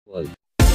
world.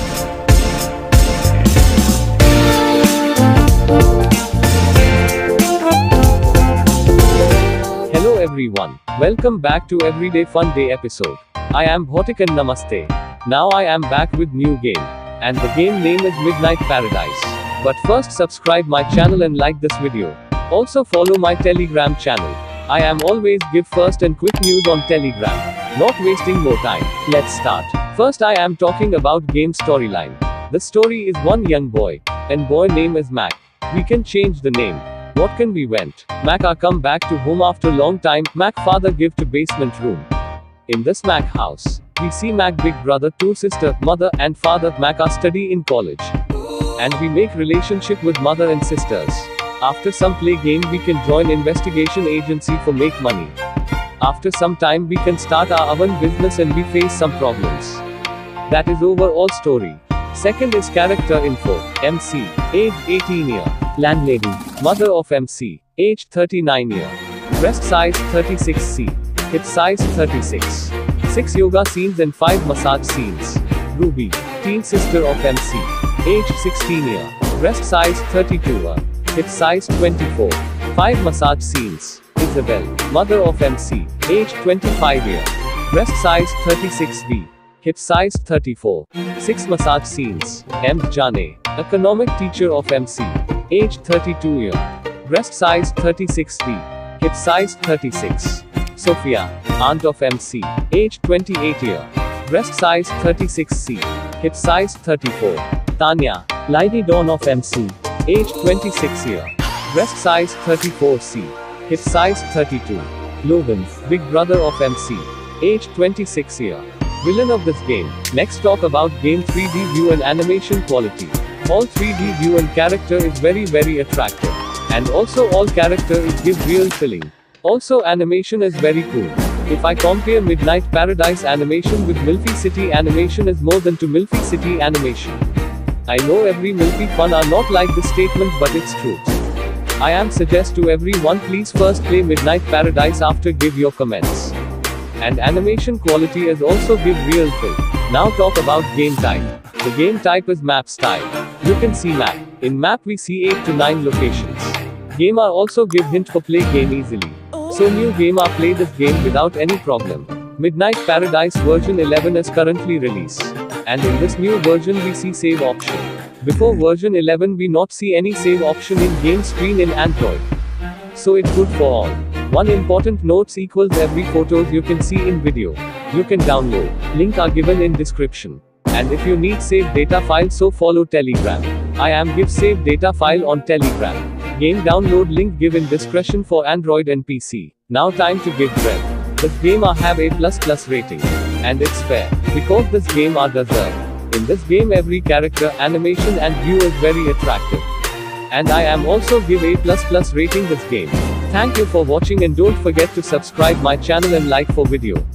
Hello everyone. Welcome back to Everyday Fun Day episode. I am Bhotik and Namaste. Now I am back with new game. And the game name is Midnight Paradise. But first subscribe my channel and like this video. Also follow my Telegram channel. I am always give first and quick news on Telegram. Not wasting more time. Let's start. First I am talking about game storyline. The story is one young boy. And boy name is Mac. We can change the name. What can we went? Mac are come back to home after long time. Mac father give to basement room. In this Mac house, we see Mac big brother, two sister, mother and father. Mac are study in college. And we make relationship with mother and sisters. After some play game we can join investigation agency for make money. After some time we can start our own business and we face some problems. That is overall story. Second is character info. MC, age 18 year. Landlady, mother of MC, age 39 year. Breast size 36C. Hip size 36. 6 yoga scenes and 5 massage scenes. Ruby, teen sister of MC, age 16 year. Breast size 32. Hip size 24. 5 massage scenes. Isabel, mother of MC, age 25 year. Breast size 36V. Hip size 34. 6 massage scenes. M. Jane, economic teacher of MC, age 32 year. Breast size 36V. Hip size 36. Sophia, aunt of MC, age 28 year. Breast size 36C. Hip size 34. Tanya, lady dawn of MC, age 26 year. Breast size 34C. Hip size 32. Logan, big brother of MC, age 26 year. Villain of this game. Next talk about game 3D view and animation quality. All 3D view and character is very attractive. And also all character is give real feeling. Also animation is very cool. If I compare Midnight Paradise animation with Milfy City animation is more than to Milfy City animation. I know every Milfy fun are not like this statement but it's true. I am suggest to everyone please first play Midnight Paradise after give your comments. And animation quality is also give real feel. Now talk about game type. The game type is map style. You can see map. In map we see 8 to 9 locations. Game are also give hint for play game easily. So new game are play this game without any problem. Midnight Paradise version 11 is currently released. And in this new version we see save option. Before version 11 we not see any save option in game screen in Android. So it's good for all. One important notes equals every photos you can see in video. You can download. Link are given in description. And if you need save data file so follow Telegram. I am give save data file on Telegram. Game download link given discretion for Android and PC. Now time to give breath. This game are have A++ rating. And it's fair. Because this game are deserved. In this game every character, animation and view is very attractive. And I am also give A++ rating this game. Thank you for watching and don't forget to subscribe my channel and like for video.